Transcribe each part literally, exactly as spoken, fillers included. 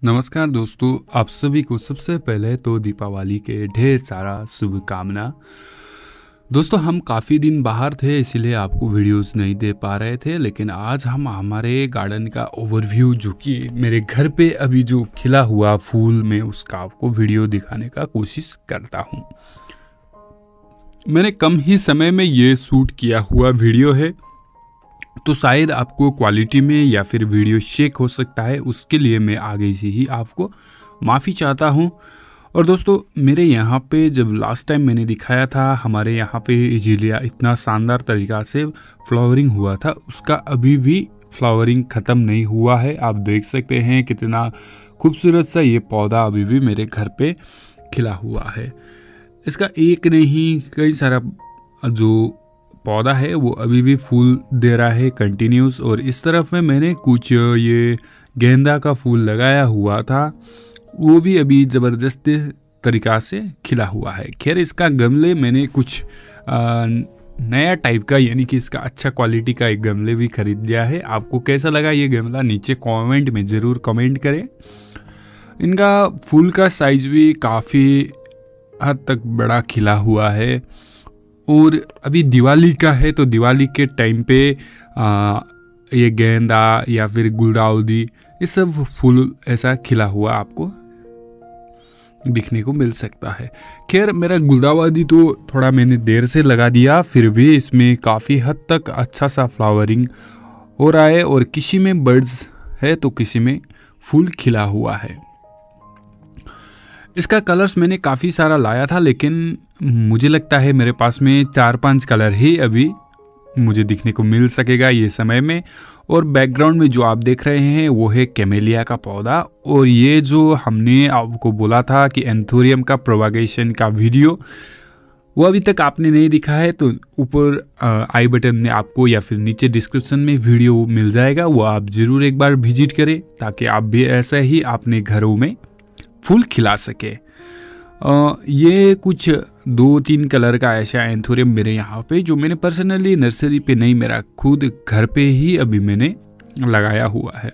नमस्कार दोस्तों, आप सभी को सबसे पहले तो दीपावली के ढेर सारा शुभकामना। दोस्तों, हम काफ़ी दिन बाहर थे इसीलिए आपको वीडियोस नहीं दे पा रहे थे, लेकिन आज हम हमारे गार्डन का ओवरव्यू जो कि मेरे घर पे अभी जो खिला हुआ फूल में उसका आपको वीडियो दिखाने का कोशिश करता हूँ। मैंने कम ही समय में ये शूट किया हुआ वीडियो है, तो शायद आपको क्वालिटी में या फिर वीडियो शेक हो सकता है, उसके लिए मैं आगे से ही आपको माफ़ी चाहता हूँ। और दोस्तों, मेरे यहाँ पे जब लास्ट टाइम मैंने दिखाया था, हमारे यहाँ पे इजीलिया इतना शानदार तरीक़ा से फ्लावरिंग हुआ था, उसका अभी भी फ्लावरिंग ख़त्म नहीं हुआ है। आप देख सकते हैं कितना खूबसूरत सा ये पौधा अभी भी मेरे घर पे खिला हुआ है। इसका एक नहीं कई सारा जो पौधा है वो अभी भी फूल दे रहा है कंटिन्यूस। और इस तरफ में मैंने कुछ ये गेंदा का फूल लगाया हुआ था, वो भी अभी ज़बरदस्त तरीक़ा से खिला हुआ है। खैर, इसका गमले मैंने कुछ आ, नया टाइप का यानी कि इसका अच्छा क्वालिटी का एक गमले भी खरीद लिया है। आपको कैसा लगा ये गमला नीचे कमेंट में ज़रूर कमेंट करें। इनका फूल का साइज़ भी काफ़ी हद तक बड़ा खिला हुआ है और अभी दिवाली का है, तो दिवाली के टाइम पे आ, ये गेंदा या फिर गुलदाउदी ये सब फूल ऐसा खिला हुआ आपको दिखने को मिल सकता है। खैर, मेरा गुलदाउदी तो थोड़ा मैंने देर से लगा दिया, फिर भी इसमें काफ़ी हद तक अच्छा सा फ्लावरिंग हो रहा है और किसी में बर्ड्स है तो किसी में फूल खिला हुआ है। इसका कलर्स मैंने काफ़ी सारा लाया था, लेकिन मुझे लगता है मेरे पास में चार पांच कलर ही अभी मुझे दिखने को मिल सकेगा ये समय में। और बैकग्राउंड में जो आप देख रहे हैं वो है कैमेलिया का पौधा। और ये जो हमने आपको बोला था कि एंथोरियम का प्रोपागेशन का वीडियो, वो अभी तक आपने नहीं दिखा है, तो ऊपर आई बटन में आपको या फिर नीचे डिस्क्रिप्शन में वीडियो मिल जाएगा, वो आप ज़रूर एक बार विजिट करें ताकि आप भी ऐसा ही अपने घरों में फूल खिला सके। आ, ये कुछ दो तीन कलर का ऐसा एंथोरियम मेरे यहाँ पे जो मैंने पर्सनली नर्सरी पे नहीं, मेरा खुद घर पे ही अभी मैंने लगाया हुआ है।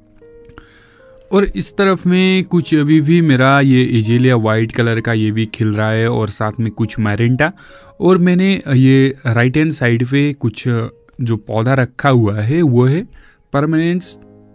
और इस तरफ में कुछ अभी भी मेरा ये एजेलिया वाइट कलर का ये भी खिल रहा है और साथ में कुछ मैरेंटा। और मैंने ये राइट हैंड साइड पे कुछ जो पौधा रखा हुआ है वो है परमानेंट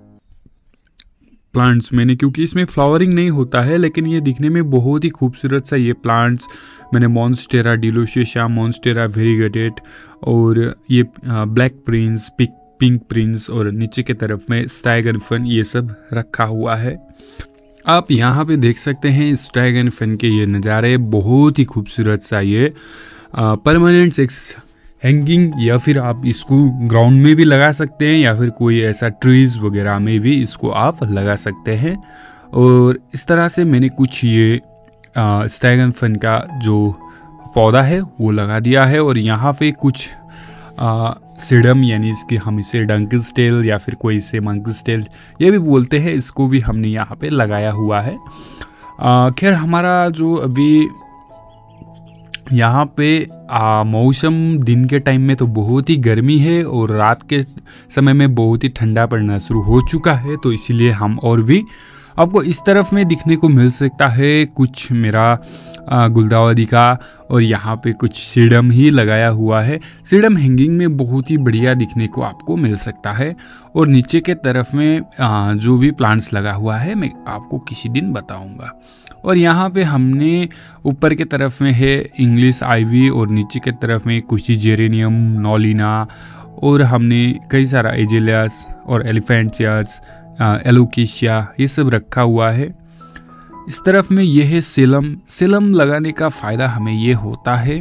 प्लांट्स मैंने, क्योंकि इसमें फ्लावरिंग नहीं होता है लेकिन ये दिखने में बहुत ही खूबसूरत सा ये प्लांट्स मैंने मॉन्स्टेरा डिलोशिया, मॉन्स्टेरा वेरीगेटेड और ये black prince, pick pink prince और नीचे की तरफ में स्टैगन फन ये सब रखा हुआ है। आप यहाँ पे देख सकते हैं स्टैगन फन के ये नज़ारे, बहुत ही खूबसूरत सा ये परमानेंट एक्स हैंगिंग, या फिर आप इसको ग्राउंड में भी लगा सकते हैं या फिर कोई ऐसा ट्रीज़ वगैरह में भी इसको आप लगा सकते हैं। और इस तरह से मैंने कुछ ये स्टैगन फन का जो पौधा है वो लगा दिया है। और यहाँ पे कुछ सिडम यानी इसकी हम इसे डंकिस टेल या फिर कोई इसे मंकिस टेल ये भी बोलते हैं, इसको भी हमने यहाँ पे लगाया हुआ है। खैर, हमारा जो अभी यहाँ पे मौसम दिन के टाइम में तो बहुत ही गर्मी है और रात के समय में बहुत ही ठंडा पड़ना शुरू हो चुका है, तो इसीलिए हम और भी आपको इस तरफ में दिखने को मिल सकता है कुछ मेरा गुलदाउदी का। और यहाँ पे कुछ सीडम ही लगाया हुआ है। सीडम हैंगिंग में बहुत ही बढ़िया दिखने को आपको मिल सकता है। और नीचे के तरफ में जो भी प्लांट्स लगा हुआ है मैं आपको किसी दिन बताऊँगा। और यहाँ पे हमने ऊपर के तरफ में है इंग्लिश आइवी और नीचे के तरफ में कुछ जेरेनियम, नॉलिना और हमने कई सारा एजेलियास और एलिफेंट चेयर्स, एलोकेशिया ये सब रखा हुआ है। इस तरफ में ये है सेलम। सेलम लगाने का फ़ायदा हमें ये होता है।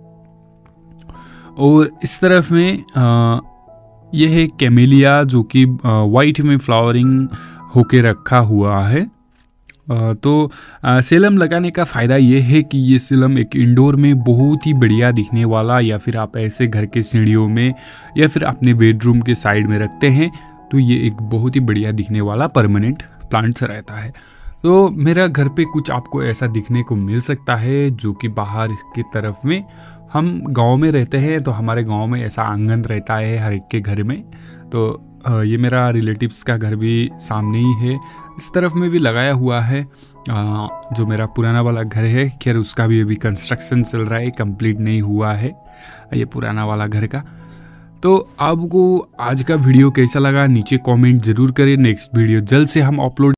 और इस तरफ में आ, ये है कैमेलिया जो कि वाइट में फ्लावरिंग होके रखा हुआ है। आ, तो आ, सेलम लगाने का फ़ायदा ये है कि ये सेलम एक इंडोर में बहुत ही बढ़िया दिखने वाला, या फिर आप ऐसे घर के सीढ़ियों में या फिर अपने बेडरूम के साइड में रखते हैं तो ये एक बहुत ही बढ़िया दिखने वाला परमानेंट प्लांट्स रहता है। तो मेरा घर पे कुछ आपको ऐसा दिखने को मिल सकता है जो कि बाहर की तरफ में, हम गांव में रहते हैं तो हमारे गांव में ऐसा आंगन रहता है हर एक के घर में, तो अ, ये मेरा रिलेटिव्स का घर भी सामने ही है। इस तरफ में भी लगाया हुआ है अ, जो मेरा पुराना वाला घर है। खैर उसका भी अभी कंस्ट्रक्शन चल रहा है, कंप्लीट नहीं हुआ है ये पुराना वाला घर का। तो आपको आज का वीडियो कैसा लगा नीचे कमेंट ज़रूर करें। नेक्स्ट वीडियो जल्द से हम अपलोड